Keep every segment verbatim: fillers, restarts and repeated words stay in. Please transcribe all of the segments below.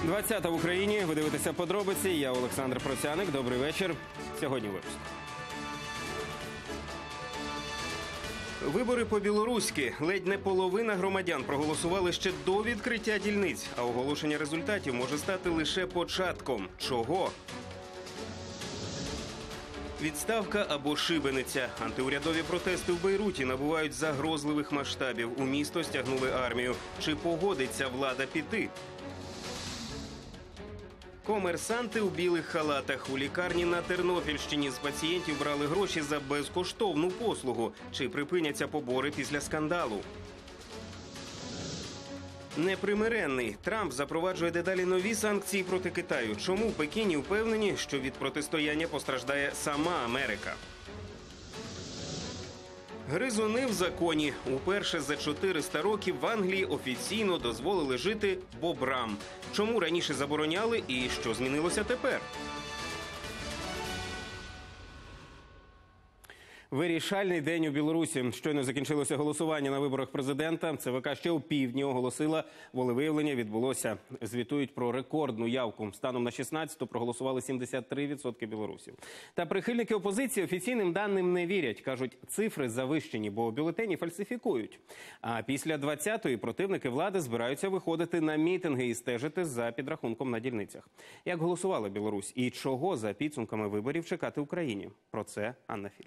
двадцята в Україні. Ви дивитеся подробиці. Я Олександр Процяник. Добрий вечір. Сьогодні випуск. Вибори по-білоруськи. Ледь не половина громадян проголосували ще до відкриття дільниць. А оголошення результатів може стати лише початком. Чого? Відставка або шибениця. Антиурядові протести в Бейруті набувають загрозливих масштабів. У місто стягнули армію. Чи погодиться влада піти? Комерсанти у білих халатах. У лікарні на Тернопільщині з пацієнтів брали гроші за безкоштовну послугу. Чи припиняться побори після скандалу? Непримиренний. Трамп запроваджує дедалі нові санкції проти Китаю. Чому в Пекіні впевнені, що від протистояння постраждає сама Америка? Гризуни в законі. Уперше за чотириста років в Англії офіційно дозволили жити бобрам. Чому раніше забороняли і що змінилося тепер? Вирішальний день у Білорусі. Щойно закінчилося голосування на виборах президента. ЦВК ще у півдні оголосила, волевиявлення відбулося. Звітують про рекордну явку. Станом на шістнадцяту проголосували сімдесят три відсотки білорусів. Та прихильники опозиції офіційним даним не вірять. Кажуть, цифри завищені, бо бюлетені фальсифікують. А після двадцятої противники влади збираються виходити на мітинги і стежити за підрахунком на дільницях. Як голосувала Білорусь і чого за підсумками виборів чекати Україні? Про це Анна Філь.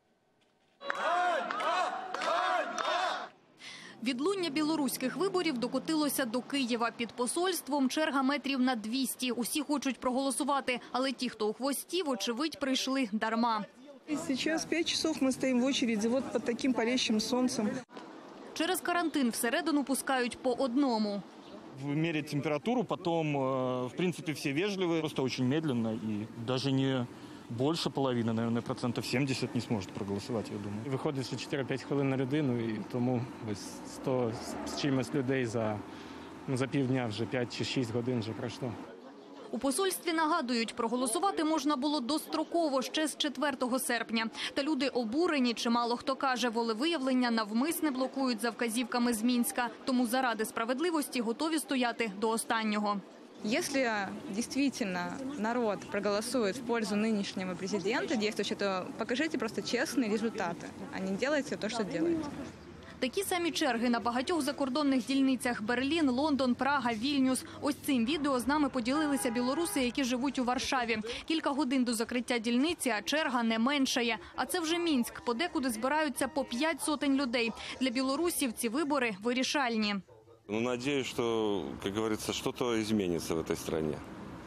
Відлуння білоруських виборів докотилося до Києва. Під посольством черга метрів на двісті. Усі хочуть проголосувати, але ті, хто у хвості, вочевидь, прийшли дарма. Сейчас пять часов мы стоим в очереди, вот под таким палящим солнцем. Через карантин всередину пускають по одному. Мерить температуру, потом, в принципе, все вежливые, просто очень медленно и даже не... Більше половини, наверное, процентів сімдесят не зможуть проголосувати, я думаю. Виходить, що чотири-п'ять хвилин на людину, і тому ось сто з чимось людей за, ну, за півдня вже п'ять чи шість годин вже пройшло. У посольстві нагадують, проголосувати можна було достроково ще з четвертого серпня. Та люди обурені, чимало хто каже, волевиявлення навмисне блокують за вказівками з Мінська. Тому заради справедливості готові стояти до останнього. Если действительно народ проголосует в пользу нынешнего президента, действующего, то покажите просто честные результаты, а не делайте то, что делаете. Такі самі черги на багатьох закордонних дільницях – Берлін, Лондон, Прага, Вільнюс. Ось цим відео з нами поділилися білоруси, які живуть у Варшаві. Кілька годин до закриття дільниці, а черга не меншає. А це вже Мінськ, подекуди збираються по п'ять сотень людей. Для білорусів ці вибори вирішальні. Ну, надеюсь, что, как говорится, что-то изменится в этой стране.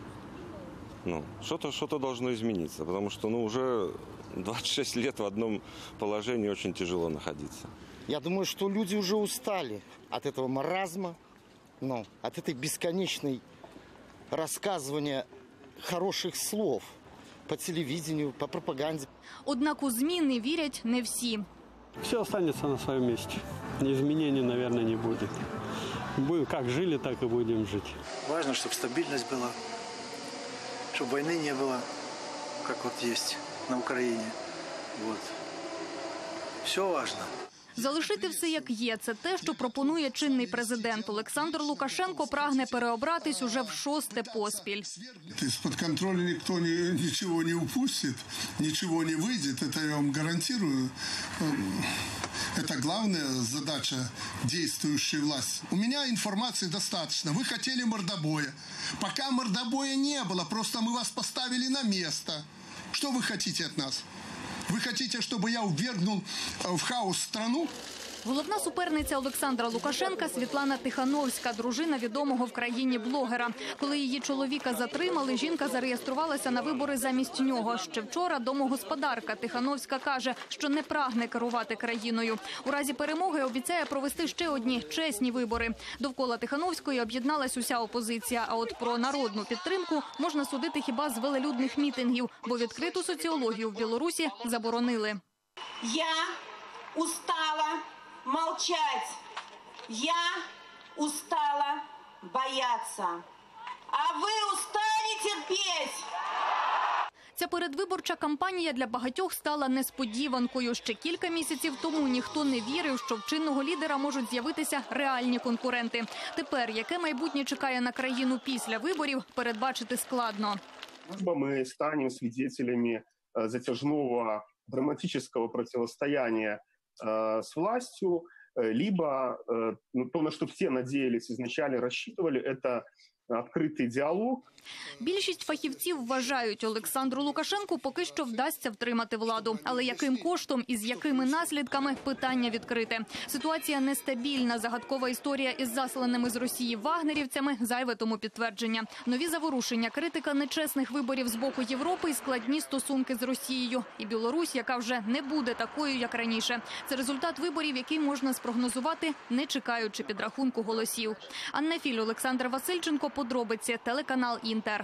Ну, что-то, что-то должно измениться, потому что, ну, уже двадцать шесть лет в одном положении очень тяжело находиться. Я думаю, что люди уже устали от этого маразма, ну, от этой бесконечной рассказывания хороших слов по телевидению, по пропаганде. Однак у зміни вірять не всі. Все останется на своем месте. Изменений, наверное, не будет. Будем как жили, так и будем жить. Важно, чтобы стабильность была, чтобы войны не было, как вот есть на Украине. Вот. Все важно. Залишити все як є – це те, що пропонує чинний президент. Олександр Лукашенко прагне переобратись уже в шосте поспіль. Из-под контроля никто ничего не упустит, ничего не выйдет, это я вам гарантирую. Это главная задача действующей власти. У меня информации достаточно. Вы хотели мордобоя. Пока мордобоя не было, просто мы вас поставили на место. Что вы хотите от нас? Вы хотите, чтобы я ввергнул в хаос страну? Головна суперниця Олександра Лукашенка – Світлана Тихановська, дружина відомого в країні блогера. Коли її чоловіка затримали, жінка зареєструвалася на вибори замість нього. Ще вчора домогосподарка Тихановська каже, що не прагне керувати країною. У разі перемоги обіцяє провести ще одні чесні вибори. Довкола Тихановської об'єдналась уся опозиція. А от про народну підтримку можна судити хіба з велелюдних мітингів, бо відкриту соціологію в Білорусі заборонили. Я устала молчать. Я устала бояться. А вы устали терпеть. Ця передвиборча кампанія для багатьох стала несподіванкою. Ще кілька місяців тому ніхто не вірив, що в чинного лідера можуть з'явитися реальні конкуренти. Тепер, яке майбутнє чекає на країну після виборів, передбачити складно. Либо мы станем свидетелями э, затяжного драматического противостояния э, с властью, э, либо э, ну, то, на что все надеялись, изначально рассчитывали, это відкритий діалог. Більшість фахівців вважають, Олександру Лукашенку поки що вдасться втримати владу. Але яким коштом і з якими наслідками – питання відкрите. Ситуація нестабільна, загадкова історія із засланими з Росії вагнерівцями – зайве тому підтвердження. Нові заворушення, критика нечесних виборів з боку Європи і складні стосунки з Росією. І Білорусь, яка вже не буде такою, як раніше. Це результат виборів, який можна спрогнозувати, не чекаючи підрахунку голосів. Анна Філь, Олександр Васильченко, подробиці, телеканал «Інтер».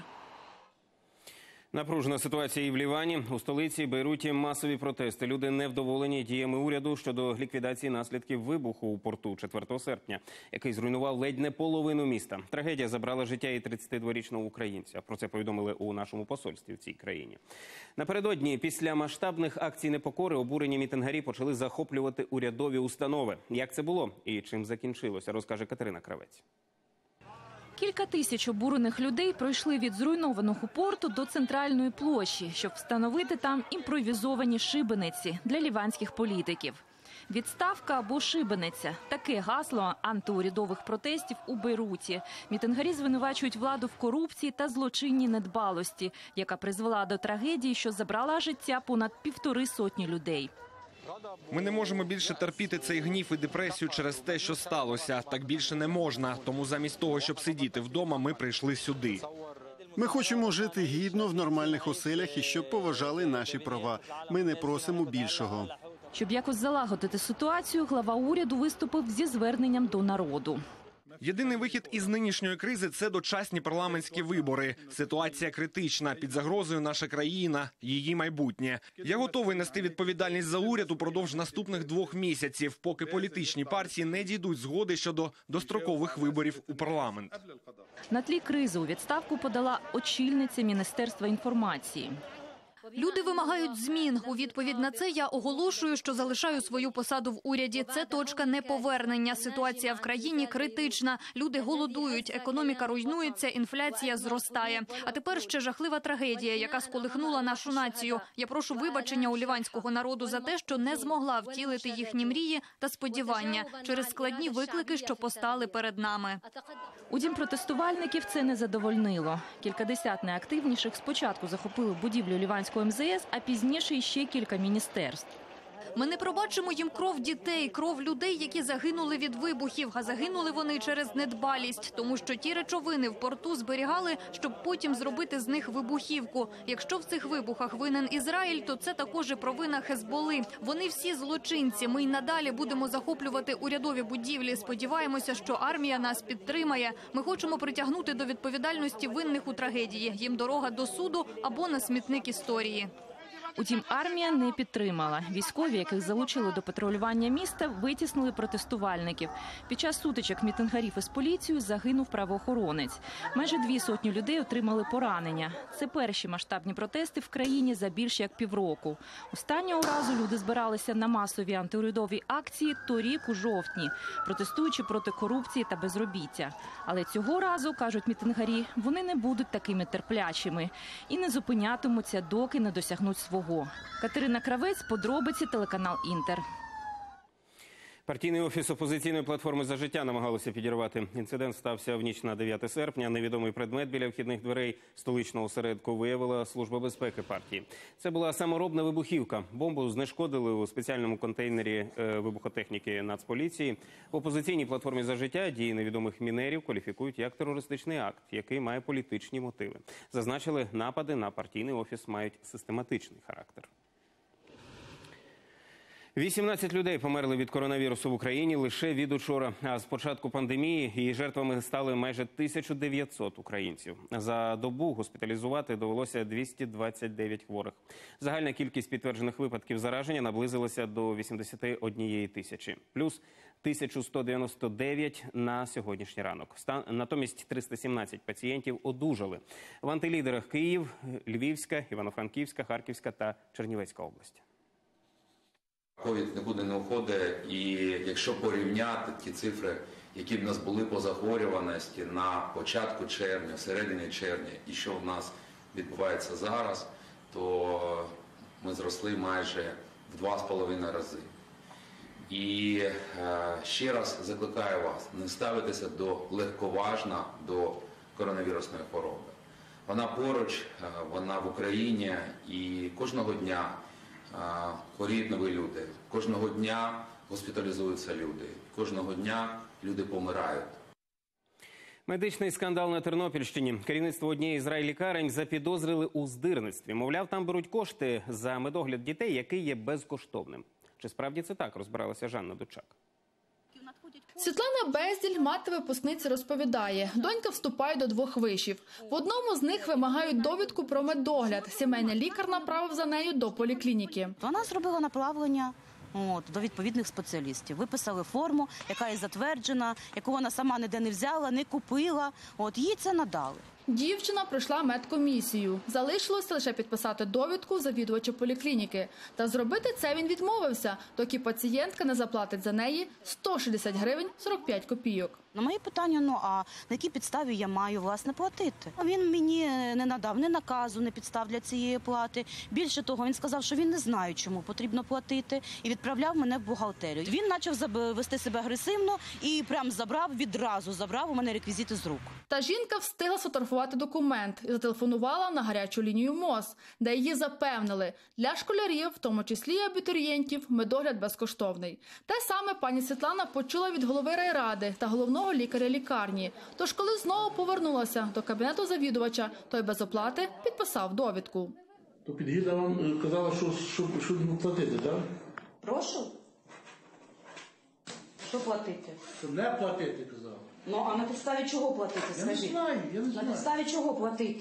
Напружена ситуація і в Лівані. У столиці Бейруті масові протести. Люди невдоволені діями уряду щодо ліквідації наслідків вибуху у порту четвертого серпня, який зруйнував ледь не половину міста. Трагедія забрала життя і тридцятидворічного українця. Про це повідомили у нашому посольстві в цій країні. Напередодні, після масштабних акцій непокори, обурені мітингарі почали захоплювати урядові установи. Як це було і чим закінчилося, розкаже Катерина Кравець. Кілька тисяч обурених людей пройшли від зруйнованого порту до центральної площі, щоб встановити там імпровізовані шибениці для ліванських політиків. Відставка або шибениця – таке гасло антиурядових протестів у Бейруті. Мітингарі звинувачують владу в корупції та злочинній недбалості, яка призвела до трагедії, що забрала життя понад півтори сотні людей. Ми не можемо більше терпіти цей гнів і депресію через те, що сталося. Так більше не можна. Тому замість того, щоб сидіти вдома, ми прийшли сюди. Ми хочемо жити гідно в нормальних оселях і щоб поважали наші права. Ми не просимо більшого. Щоб якось залагодити ситуацію, глава уряду виступив зі зверненням до народу. Єдиний вихід із нинішньої кризи – це дочасні парламентські вибори. Ситуація критична, під загрозою наша країна, її майбутнє. Я готовий нести відповідальність за уряд упродовж наступних двох місяців, поки політичні партії не дійдуть згоди щодо дострокових виборів у парламент. На тлі кризи у відставку подала очільниця Міністерства інформації. Люди вимагають змін. У відповідь на це я оголошую, що залишаю свою посаду в уряді. Це точка неповернення. Ситуація в країні критична. Люди голодують, економіка руйнується, інфляція зростає. А тепер ще жахлива трагедія, яка сколихнула нашу націю. Я прошу вибачення у ліванського народу за те, що не змогла втілити їхні мрії та сподівання через складні виклики, що постали перед нами. Утім, протестувальників це не задовольнило. Кількадесят найактивніших спочатку захопили будівлю ліванського ем зе ес, а пізніше іще кілька міністерств. Ми не пробачимо їм кров дітей, кров людей, які загинули від вибухів. А загинули вони через недбалість, тому що ті речовини в порту зберігали, щоб потім зробити з них вибухівку. Якщо в цих вибухах винен Ізраїль, то це також і провина Хезболи. Вони всі злочинці. Ми й надалі будемо захоплювати урядові будівлі. Сподіваємося, що армія нас підтримає. Ми хочемо притягнути до відповідальності винних у трагедії. Їм дорога до суду або на смітник історії. Утім, армія не підтримала. Військові, яких залучили до патрулювання міста, витіснили протестувальників. Під час сутичок мітингарів із поліцією загинув правоохоронець. Майже дві сотні людей отримали поранення. Це перші масштабні протести в країні за більше як півроку. Останнього разу люди збиралися на масові антиурядові акції торік у жовтні, протестуючи проти корупції та безробіття. Але цього разу, кажуть мітингарі, вони не будуть такими терплячими і не зупинятимуться, доки не досягнуть свого. Катерина Кравець, подробиці, телеканал «Інтер». Партійний офіс опозиційної платформи «За життя» намагалося підірвати. Інцидент стався в ніч на дев'яте серпня. Невідомий предмет біля вхідних дверей столичного осередку виявила Служба безпеки партії. Це була саморобна вибухівка. Бомбу знешкодили у спеціальному контейнері вибухотехніки Нацполіції. В опозиційній платформі «За життя» дії невідомих мінерів кваліфікують як терористичний акт, який має політичні мотиви. Зазначили, напади на партійний офіс мають систематичний характер. вісімнадцять людей померли від коронавірусу в Україні лише від учора. А з початку пандемії її жертвами стали майже тисяча дев'ятсот українців. За добу госпіталізувати довелося двісті двадцять дев'ять хворих. Загальна кількість підтверджених випадків зараження наблизилася до вісімдесят однієї тисячі. Плюс тисяча сто дев'яносто дев'ять на сьогоднішній ранок. Натомість триста сімнадцять пацієнтів одужали. В антилідерах Київ, Львівська, Івано-Франківська, Харківська та Чернівецька області. Ковід нікуди не уходить, і якщо порівняти ті цифри, які в нас були по захворюваності на початку червня, в середині червня, і що в нас відбувається зараз, то ми зросли майже в два з половиною рази. І е, ще раз закликаю вас не ставитися до легковажно до коронавірусної хвороби. Вона поруч, вона в Україні, і кожного дня хворіють нові люди. Кожного дня госпіталізуються люди. Кожного дня люди помирають. Медичний скандал на Тернопільщині. Керівництво однієї з райлікарень запідозрили у здирництві. Мовляв, там беруть кошти за медогляд дітей, який є безкоштовним. Чи справді це так, розбиралася Жанна Дучак. Світлана Безділь, мати випускниці, розповідає, донька вступає до двох вишів. В одному з них вимагають довідку про медогляд. Сімейний лікар направив за нею до поліклініки. Вона зробила направлення от, до відповідних спеціалістів. Виписали форму, яка є затверджена, яку вона сама ніде не взяла, не купила. От, їй це надали. Дівчина пройшла медкомісію. Залишилося лише підписати довідку завідувача поліклініки. Та зробити це він відмовився, доки пацієнтка не заплатить за неї сто шістдесят гривень сорок п'ять копійок. На моє питання, ну а на якій підставі я маю, власне, платити? Він мені не надав ні наказу, ні підстав для цієї плати. Більше того, він сказав, що він не знає, чому потрібно платити, і відправляв мене в бухгалтерію. Він почав вести себе агресивно і прям забрав, відразу забрав у мене реквізити з рук. Та жінка встигла сфотографувати документ і зателефонувала на гарячу лінію МОЗ, де її запевнили, для школярів, в тому числі і абітурієнтів, медогляд безкоштовний. Те саме пані Світлана почула від голови райради та головного лікаря лікарні. Тож, коли знову повернулася до кабінету завідувача, той без оплати підписав довідку. То Підгірна вам казала, що, що, що не платити, так? Прошу? Що платити? Що не платити, казала. Ну, а на підставі чого платити, скажіть? Я не знаю, я не знаю. На підставі чого платити?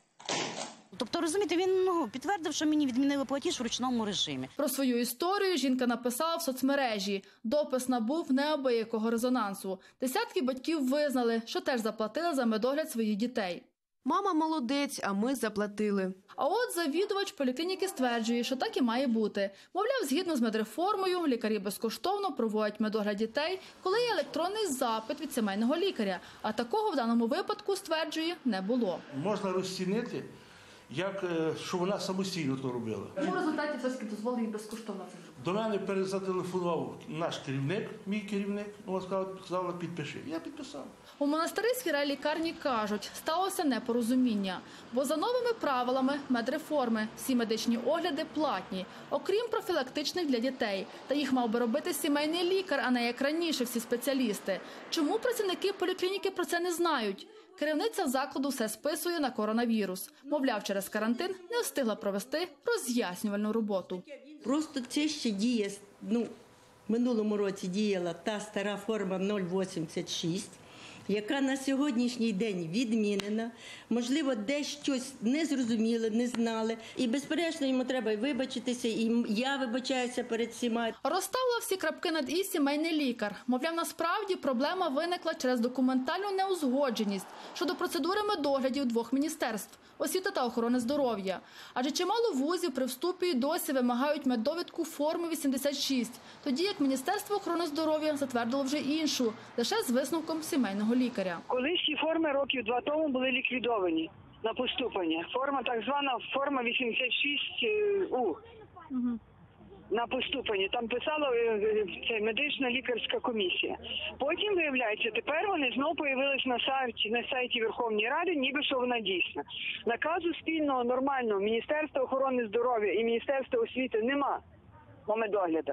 Тобто, розумієте, він ну, підтвердив, що мені відмінили платіж в ручному режимі. Про свою історію жінка написала в соцмережі. Допис набув неабиякого резонансу. Десятки батьків визнали, що теж заплатили за медогляд своїх дітей. Мама молодець, а ми заплатили. А от завідувач поліклініки стверджує, що так і має бути. Мовляв, згідно з медреформою, лікарі безкоштовно проводять медогляд дітей, коли є електронний запит від сімейного лікаря. А такого в даному випадку, стверджує, не було. Можна розцінити, як, що вона самостійно то робила. Ну, в результаті все-таки дозволили їй безкоштовно це зробити. До мене перезателефонував наш керівник, мій керівник, вона сказала, сказала, підпиши. Я підписав. У Монастириській райлікарні кажуть, сталося непорозуміння. Бо за новими правилами медреформи всі медичні огляди платні, окрім профілактичних для дітей. Та їх мав би робити сімейний лікар, а не як раніше всі спеціалісти. Чому працівники поліклініки про це не знають? Керівниця закладу все списує на коронавірус. Мовляв, через карантин не встигла провести роз'яснювальну роботу. Просто це ще діє, ну, в минулому році діяла та стара форма нуль вісімдесят шість, яка на сьогоднішній день відмінена. Можливо, десь щось не зрозуміли, не знали. І, безперечно, йому треба і вибачитися, і я вибачаюся перед всіма. Розставила всі крапки над «і» сімейний лікар. Мовляв, насправді проблема виникла через документальну неузгодженість щодо процедури медоглядів двох міністерств – освіти та охорони здоров'я. Адже чимало вузів при вступі досі вимагають меддовідку форми вісімдесят шість, тоді як Міністерство охорони здоров'я затвердило вже іншу, лише з висновком сімейного лікаря. Колись ці форми років два тому були ліквідовані на поступлення. Форма, так звана форма вісімдесят шість У. Угу. На поступленні. Там писала це медична лікарська комісія. Потім, виявляється, тепер вони знову появились на сайті, на сайті Верховної Ради, ніби що вона дійсна. Наказу спільного, нормального Міністерства охорони здоров'я і Міністерства освіти нема по медоглядах.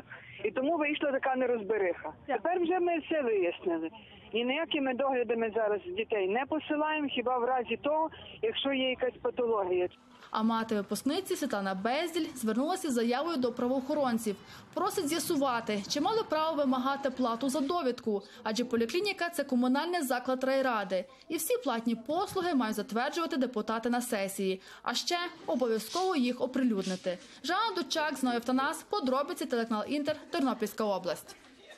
І тому вийшла така нерозбериха. Тепер вже ми все вияснили. І ніякими доглядами зараз дітей не посилаємо, хіба в разі того, якщо є якась патологія. А мати випускниці Світлана Безділь звернулася з заявою до правоохоронців. Просить з'ясувати, чи мали право вимагати плату за довідку, адже поліклініка – це комунальний заклад райради. І всі платні послуги мають затверджувати депутати на сесії. А ще обов'язково їх оприлюднити. Жанна Дучак, Зноєв Танас, подробиці, телеканал Інтер, Тернопільська область.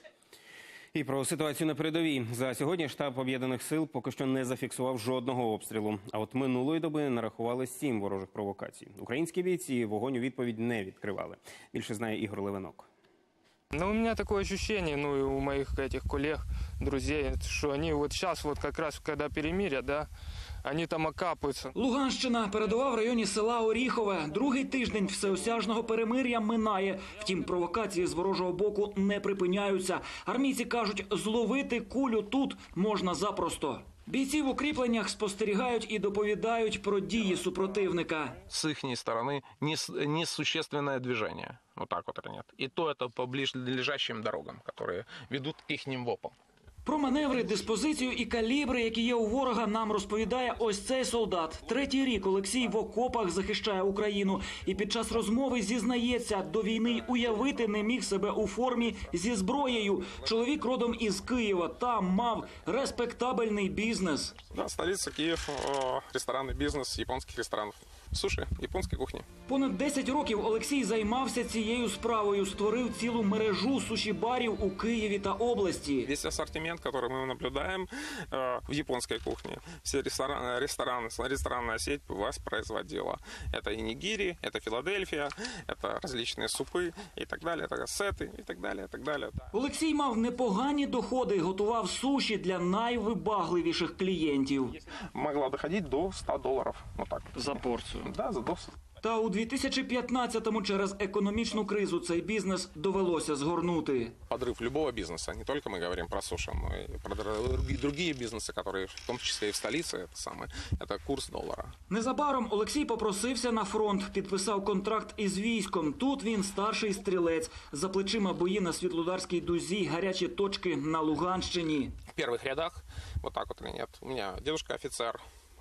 І про ситуацію на передовій. За сьогодні штаб Об'єднаних сил поки що не зафіксував жодного обстрілу. А от минулої доби нарахували сім ворожих провокацій. Українські бійці вогонь у відповідь не відкривали. Більше знає Ігор Левинок. Ну, у меня такое ощущение, ну и у моих этих коллег, друзей, что они вот сейчас, вот как раз, когда перемирие, да, они там окапаются. Луганщина, передова в районі села Оріхове. Другий тиждень всеосяжного перемир'я минає. Втім, провокації з ворожого боку не припиняються. Армійці кажуть, зловити кулю тут можна запросто. Бійці в укріпленнях спостерігають і доповідають про дії супротивника. С их стороны несущественное движение. Вот так вот или нет. И то это по ближайшим дорогам, которые ведут к ихним вопам. Про маневри, диспозицію і калібри, які є у ворога, нам розповідає ось цей солдат. Третій рік Олексій в окопах захищає Україну. І під час розмови зізнається, до війни й уявити не міг себе у формі зі зброєю. Чоловік родом із Києва, там мав респектабельний бізнес. Да, столиця Київ, ресторанний бізнес японських ресторанів. Суші, японської кухні. Понад десять років Олексій займався цією справою. Створив цілу мережу суші-барів у Києві та області. Весь асортимент, який ми наблюдаємо в японській кухні, всі ресторани, ресторани, ресторанна сеть вас производила. Це і нігірі, це Філадельфія, це різні супи і так далі, це сети і так далі, і так далі. Олексій мав непогані доходи, готував суші для найвибагливіших клієнтів. Могла доходити до ста доларів. Вот так. За порцію. Да, за досить. Та у дві тисячі п'ятнадцятому через економічну кризу цей бізнес довелося згорнути. Подрыв любого бизнеса, не только мы говорим про суши, но и про другие бизнесы, которые в том числе и в столице, это самое, это курс доллара. Незабаром Олексій попросився на фронт, підписав контракт із військом. Тут він старший стрілець. За плечима бої на Світлодарській дузі, гарячі точки на Луганщині. В первых рядах, вот так вот или нет, у меня дедушка офицер,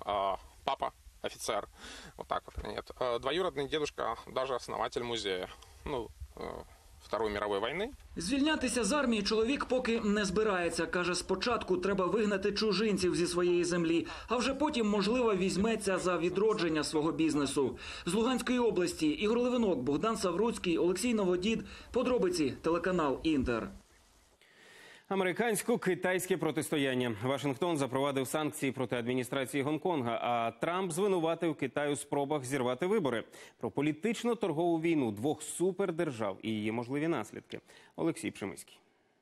папа офицер, вот так вот, нет. Двоюродный дедушка, даже основатель музея, ну, Второї мирової війни. Звільнятися з армії чоловік поки не збирається. Каже, спочатку треба вигнати чужинців зі своєї землі, а вже потім, можливо, візьметься за відродження свого бізнесу. З Луганської області Ігор Левинок, Богдан Савруцький, Олексій Новодід. Подробиці, телеканал Інтер. Американсько-китайське протистояння. Вашингтон запровадив санкції проти адміністрації Гонконга, а Трамп звинуватив Китай у спробах зірвати вибори. Про політично-торгову війну двох супердержав і її можливі наслідки. Олексій Пшемиський.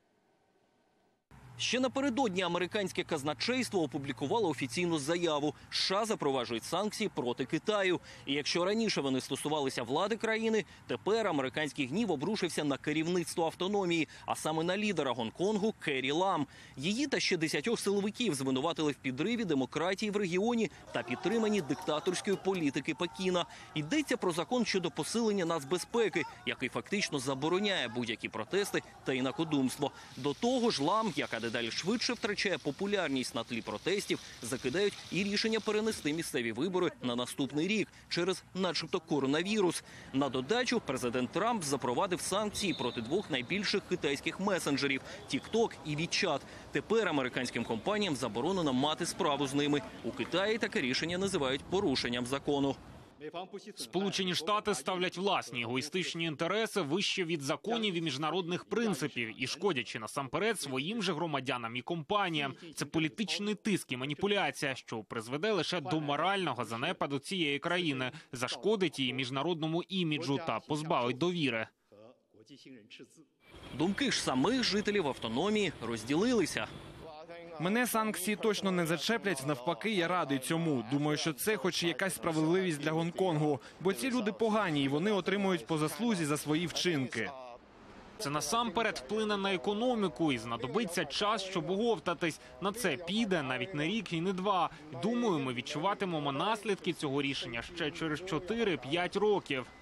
Ще напередодні американське казначейство опублікувало офіційну заяву. США запроваджують санкції проти Китаю. І якщо раніше вони стосувалися влади країни, тепер американський гнів обрушився на керівництво автономії, а саме на лідера Гонконгу Керрі Лам. Її та ще десятьох силовиків звинуватили в підриві демократії в регіоні та підтриманні диктаторської політики Пекіна. Йдеться про закон щодо посилення нацбезпеки, який фактично забороняє будь-які протести та інакодумство. До того ж, Лам, яка дедалі швидше втрачає популярність на тлі протестів, закидають і рішення перенести місцеві вибори на наступний рік через начебто коронавірус. На додачу президент Трамп запровадив санкції проти двох найбільших китайських месенджерів – TikTok і WeChat. Тепер американським компаніям заборонено мати справу з ними. У Китаї таке рішення називають порушенням закону. Сполучені Штати ставлять власні егоїстичні інтереси вище від законів і міжнародних принципів і шкодячи насамперед своїм же громадянам і компаніям. Це політичний тиск і маніпуляція, що призведе лише до морального занепаду цієї країни, зашкодить її міжнародному іміджу та позбавить довіри. Думки ж самих жителів автономії розділилися. Мене санкції точно не зачеплять, навпаки, я радий цьому. Думаю, що це хоч якась справедливість для Гонконгу, бо ці люди погані і вони отримують по заслузі за свої вчинки. Це насамперед вплине на економіку і знадобиться час, щоб оговтатись. На це піде навіть не рік і не два. Думаю, ми відчуватимемо наслідки цього рішення ще через чотири-п'ять років.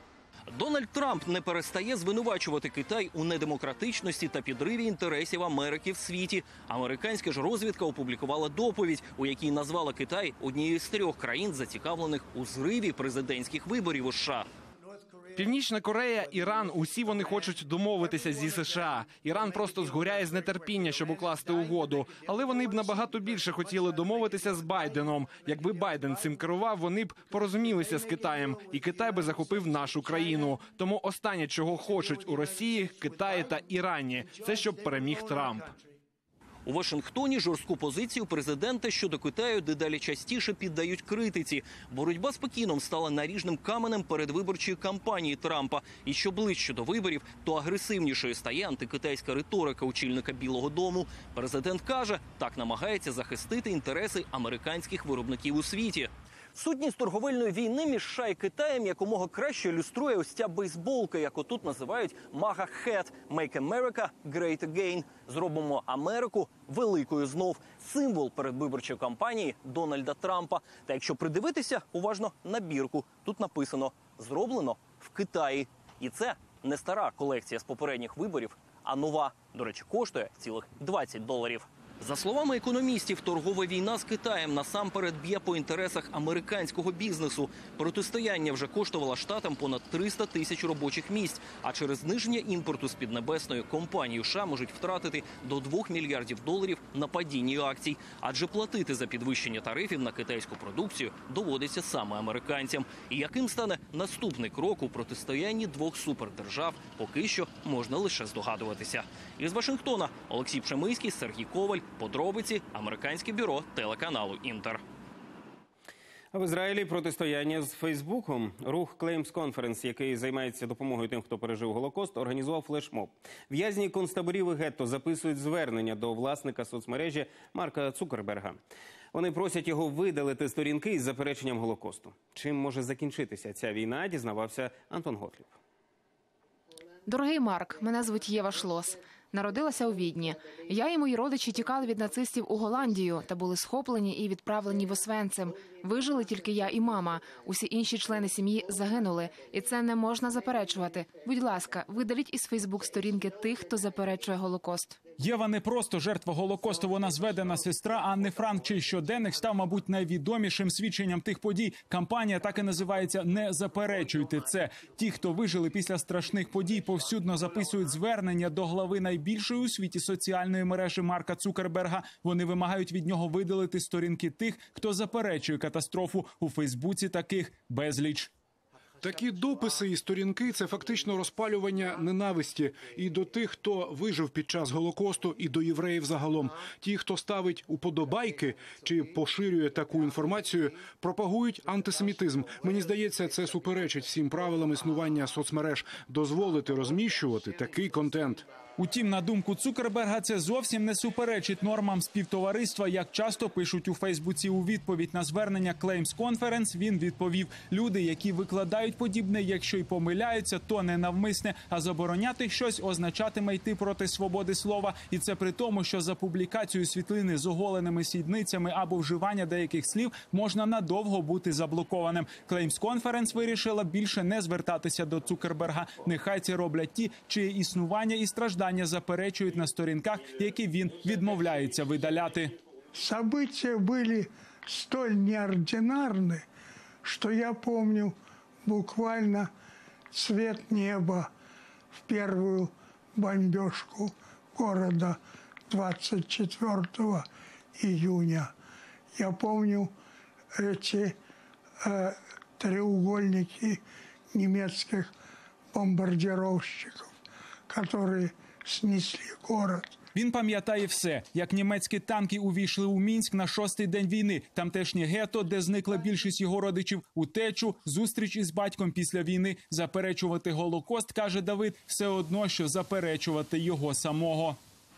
Дональд Трамп не перестає звинувачувати Китай у недемократичності та підриві інтересів Америки в світі. Американська ж розвідка опублікувала доповідь, у якій назвала Китай однією з трьох країн, зацікавлених у зриві президентських виборів у США. Північна Корея, Іран – усі вони хочуть домовитися зі США. Іран просто згоряє з нетерпіння, щоб укласти угоду. Але вони б набагато більше хотіли домовитися з Байденом. Якби Байден цим керував, вони б порозумілися з Китаєм. І Китай би захопив нашу країну. Тому останнє, чого хочуть у Росії, Китаї та Ірані – це щоб переміг Трамп. У Вашингтоні жорстку позицію президента щодо Китаю дедалі частіше піддають критиці. Боротьба з Пекіном стала наріжним каменем передвиборчої кампанії Трампа. І що ближче до виборів, то агресивнішою стає антикитайська риторика очільника Білого дому. Президент каже, так намагається захистити інтереси американських виробників у світі. Сутність торговельної війни між США і Китаєм якомога краще ілюструє ось ця бейсболка, яку тут називають «Мага Хет» – «Make America Great Again» – «Зробимо Америку великою знов» – символ передвиборчої кампанії Дональда Трампа. Та якщо придивитися уважно на бірку, тут написано «Зроблено в Китаї». І це не стара колекція з попередніх виборів, а нова. До речі, коштує цілих двадцять доларів. За словами економістів, торгова війна з Китаєм насамперед б'є по інтересах американського бізнесу. Протистояння вже коштувало штатам понад триста тисяч робочих місць, а через зниження імпорту з Піднебесної компанії США можуть втратити до двох мільярдів доларів на падінні акцій. Адже платити за підвищення тарифів на китайську продукцію доводиться саме американцям. І яким стане наступний крок у протистоянні двох супердержав, поки що можна лише здогадуватися. Із Вашингтона Олексій Пшемиський, Сергій Коваль. Подробиці – американське бюро телеканалу «Інтер». А в Ізраїлі протистояння з Фейсбуком. Рух Claims Conference, який займається допомогою тим, хто пережив Голокост, організував флешмоб. В'язні концтаборів і гетто записують звернення до власника соцмережі Марка Цукерберга. Вони просять його видалити сторінки із запереченням Голокосту. Чим може закінчитися ця війна, дізнавався Антон Готліб. Дорогий Марк, мене звуть Єва Шлос. Народилася у Відні. Я і мої родичі тікали від нацистів у Голландію та були схоплені і відправлені в Освенцим. Вижили тільки я і мама. Усі інші члени сім'ї загинули. І це не можна заперечувати. Будь ласка, видаліть із Фейсбук сторінки тих, хто заперечує Голокост. Єва не просто жертва Голокосту, вона зведена сестра Анни Франк, чий щоденник став, мабуть, найвідомішим свідченням тих подій. Кампанія так і називається «Не заперечуйте це». Ті, хто вижили після страшних подій, повсюдно записують звернення до глави найбільшої у світі соціальної мережі Марка Цукерберга. Вони вимагають від нього видалити сторінки тих, хто заперечує катастрофу. У Фейсбуці таких безліч. Такі дописи і сторінки – це фактично розпалювання ненависті і до тих, хто вижив під час Голокосту, і до євреїв загалом. Ті, хто ставить уподобайки чи поширює таку інформацію, пропагують антисемітизм. Мені здається, це суперечить всім правилам існування соцмереж – дозволити розміщувати такий контент. Утім, на думку Цукерберга, це зовсім не суперечить нормам співтовариства, як часто пишуть у Фейсбуці. У відповідь на звернення Claims Conference він відповів: люди, які викладають подібне, якщо й помиляються, то не навмисне, а забороняти щось означатиме йти проти свободи слова. І це при тому, що за публікацію світлини з оголеними сідницями або вживання деяких слів можна надовго бути заблокованим. Claims Conference вирішила більше не звертатися до Цукерберга. Нехай це роблять ті, чиє існування і страждання заперечують на сторінках, які він відмовляється видаляти. События были столь неординарны, что я помню буквально цвет неба в первую бомбежку города двадцать четвёртого июня. Я помню эти э, треугольники немецких бомбардировщиков, которые снесли город. Він пам'ятає все, як німецькі танки увійшли у Мінськ на шостий день війни, тамтешнє гетто, де зникла більшість його родичів, утечу, зустріч із батьком після війни. Заперечувати Голокост, каже Давид, все одно, що заперечувати його самого.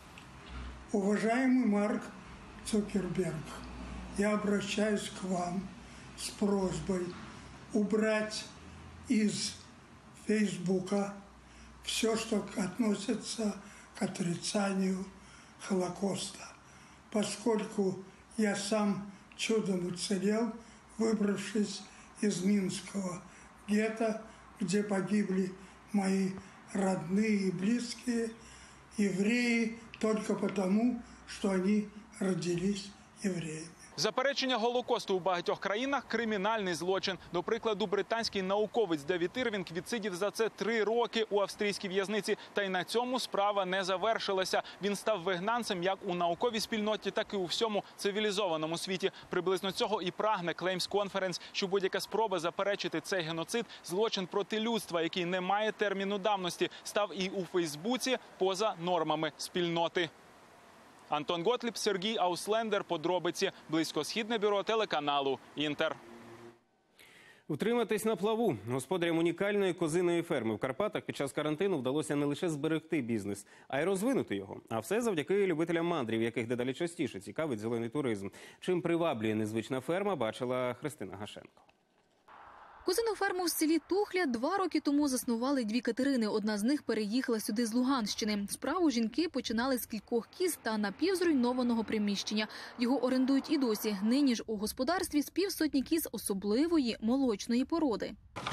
Уважаемый Марк Цукерберг, я обращаюсь к вам с просьбой убрать из Фейсбука все, что относится к отрицанию Холокоста, поскольку я сам чудом уцелел, выбравшись из Минского гетто где погибли мои родные и близкие, евреи, только потому, что они родились евреями. Заперечення Голокосту у багатьох країнах – кримінальний злочин. До прикладу, британський науковець Девід Ірвінг відсидів за це три роки у австрійській в'язниці. Та й на цьому справа не завершилася. Він став вигнанцем як у науковій спільноті, так і у всьому цивілізованому світі. Приблизно цього і прагне Claims Conference, що будь-яка спроба заперечити цей геноцид – злочин проти людства, який не має терміну давності, став і у Фейсбуці поза нормами спільноти. Антон Готліб, Сергій Ауслендер. Подробиці. Близькосхідне бюро телеканалу «Інтер». Утриматись на плаву. Господарям унікальної козиної ферми в Карпатах під час карантину вдалося не лише зберегти бізнес, а й розвинути його. А все завдяки любителям мандрів, яких дедалі частіше цікавить зелений туризм. Чим приваблює незвична ферма, бачила Христина Гашенко. Козину ферму в селі Тухля два роки тому заснували дві Катерини. Одна з них переїхала сюди з Луганщини. Справу жінки починали з кількох кіз та напівзруйнованого приміщення. Його орендують і досі. Нині ж у господарстві з півсотні кіз особливої молочної породи.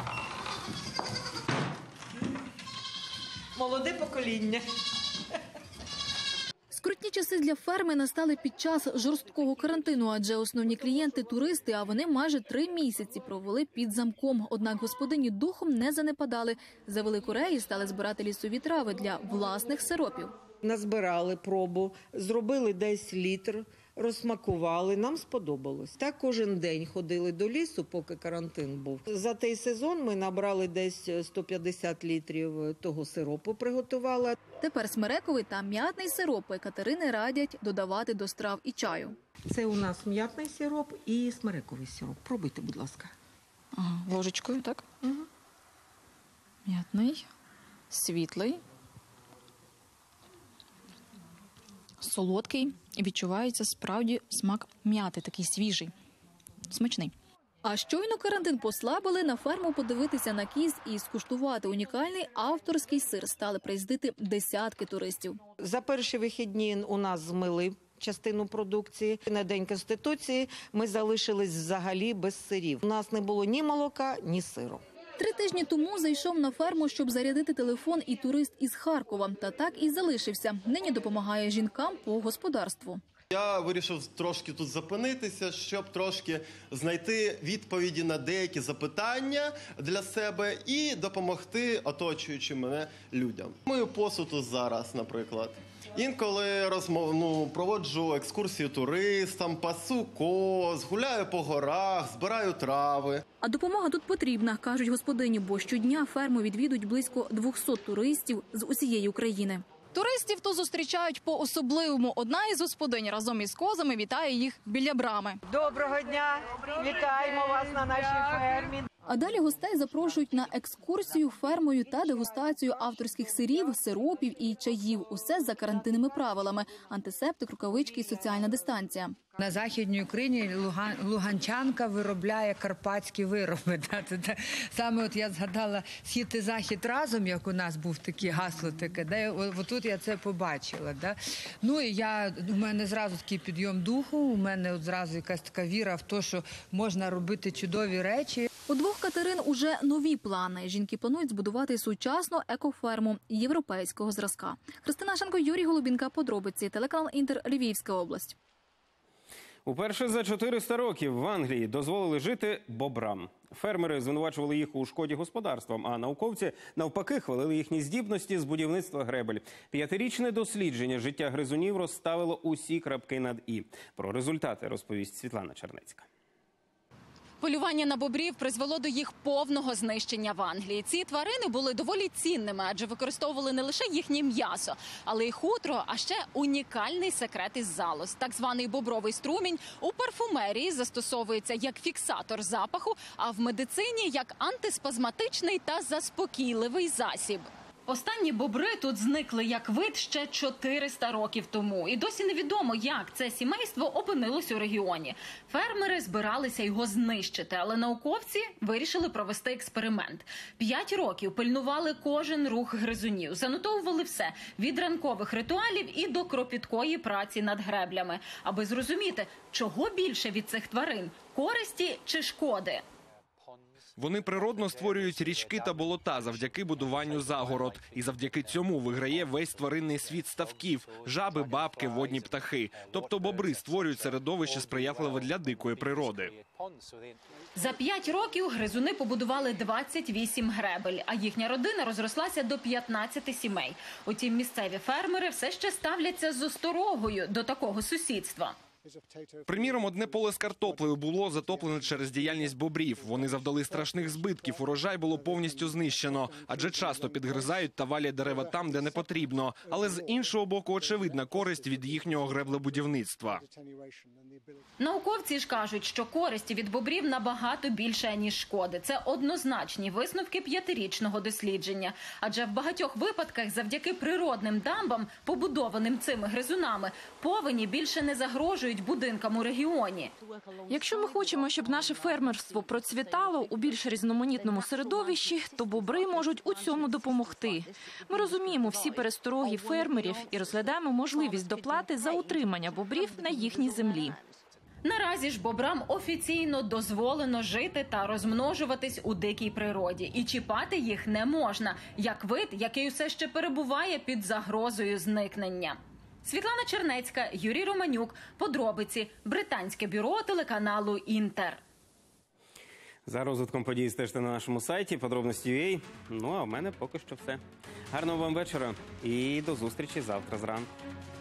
Молоде покоління. Скрутні часи для ферми настали під час жорсткого карантину, адже основні клієнти – туристи, а вони майже три місяці провели під замком. Однак господині духом не занепадали. Завели курей і стали збирати лісові трави для власних сиропів. Назбирали пробу, зробили десь літр, розсмакували, нам сподобалось. Так кожен день ходили до лісу, поки карантин був. За той сезон ми набрали десь сто п'ятдесят літрів того сиропу, приготували. Тепер смерековий та м'ятний сиропи Катерини радять додавати до страв і чаю. Це у нас м'ятний сироп і смерековий сироп. Пробуйте, будь ласка. Ага, ложечкою, так? Угу. М'ятний, світлий, солодкий. І відчувається справді смак м'яти, такий свіжий, смачний. А щойно карантин послабили, на ферму подивитися на кіз і скуштувати унікальний авторський сир стали приїздити десятки туристів. За перші вихідні у нас змили частину продукції. На День Конституції ми залишились взагалі без сирів. У нас не було ні молока, ні сиру. Три тижні тому зайшов на ферму, щоб зарядити телефон, і турист із Харкова. Та так і залишився. Нині допомагає жінкам по господарству. Я вирішив трошки тут зупинитися, щоб трошки знайти відповіді на деякі запитання для себе і допомогти оточуючим мене людям. Мою посуд зараз, наприклад. Інколи розмов, ну, проводжу екскурсію туристам, пасу коз, гуляю по горах, збираю трави. А допомога тут потрібна, кажуть господині, бо щодня ферму відвідують близько двохсот туристів з усієї України. Туристів то зустрічають по-особливому. Одна із господинь разом із козами вітає їх біля брами. Доброго дня! Вітаємо вас на нашій фермі! А далі гостей запрошують на екскурсію фермою та дегустацію авторських сирів, сиропів і чаїв. Усе за карантинними правилами. Антисептик, рукавички і соціальна дистанція. На Західній Україні Луган, луганчанка виробляє карпатські вироби. Саме от я згадала «Схід і захід разом», як у нас був таке гасло таке, де отут я це побачила. Да? Ну і я, у мене зразу такий підйом духу, у мене от зразу якась така віра в те, що можна робити чудові речі. У двох Катерин уже нові плани. Жінки планують збудувати сучасну екоферму європейського зразка. Христина Шенко, Юрій Голубінка. Подробиці. Телеканал «Інтер», Львівська область. Уперше за чотириста років в Англії дозволили жити бобрам. Фермери звинувачували їх у шкоді господарствам, а науковці, навпаки, хвалили їхні здібності з будівництва гребель. П'ятирічне дослідження життя гризунів розставило усі крапки над «і». Про результати розповість Світлана Чернецька. Полювання на бобрів призвело до їх повного знищення в Англії. Ці тварини були доволі цінними, адже використовували не лише їхнє м'ясо, але й хутро, а ще унікальний секрет із залоз. Так званий бобровий струмінь у парфумерії застосовується як фіксатор запаху, а в медицині як антиспазматичний та заспокійливий засіб. Останні бобри тут зникли як вид ще чотириста років тому. І досі невідомо, як це сімейство опинилось у регіоні. Фермери збиралися його знищити, але науковці вирішили провести експеримент. П'ять років пильнували кожен рух гризунів, занотовували все – від ранкових ритуалів і до кропіткої праці над греблями, аби зрозуміти, чого більше від цих тварин – користі чи шкоди. Вони природно створюють річки та болота завдяки будуванню загород. І завдяки цьому виграє весь тваринний світ ставків – жаби, бабки, водні птахи. Тобто бобри створюють середовище сприятливе для дикої природи. За п'ять років гризуни побудували двадцять вісім гребель, а їхня родина розрослася до п'ятнадцяти сімей. Утім, місцеві фермери все ще ставляться з осторогою до такого сусідства. Приміром, одне поле з картоплею було затоплене через діяльність бобрів. Вони завдали страшних збитків, урожай було повністю знищено, адже часто підгризають та валять дерева там, де не потрібно. Але з іншого боку, очевидна користь від їхнього греблебудівництва. Науковці ж кажуть, що користі від бобрів набагато більше, ніж шкоди. Це однозначні висновки п'ятирічного дослідження. Адже в багатьох випадках завдяки природним дамбам, побудованим цими гризунами, повені більше не загрожують будинкам у регіоні. Якщо ми хочемо, щоб наше фермерство процвітало у більш різноманітному середовищі, то бобри можуть у цьому допомогти. Ми розуміємо всі перестороги фермерів і розглядаємо можливість доплати за утримання бобрів на їхній землі. Наразі ж бобрам офіційно дозволено жити та розмножуватись у дикій природі. І чіпати їх не можна, як вид, який усе ще перебуває під загрозою зникнення. Світлана Чернецька, Юрій Романюк. Подробиці. Британське бюро телеканалу «Інтер». За розвитком подій стежте на нашому сайті подробності крапка ю а. Ну, а в мене поки що все. Гарного вам вечора і до зустрічі завтра зранку.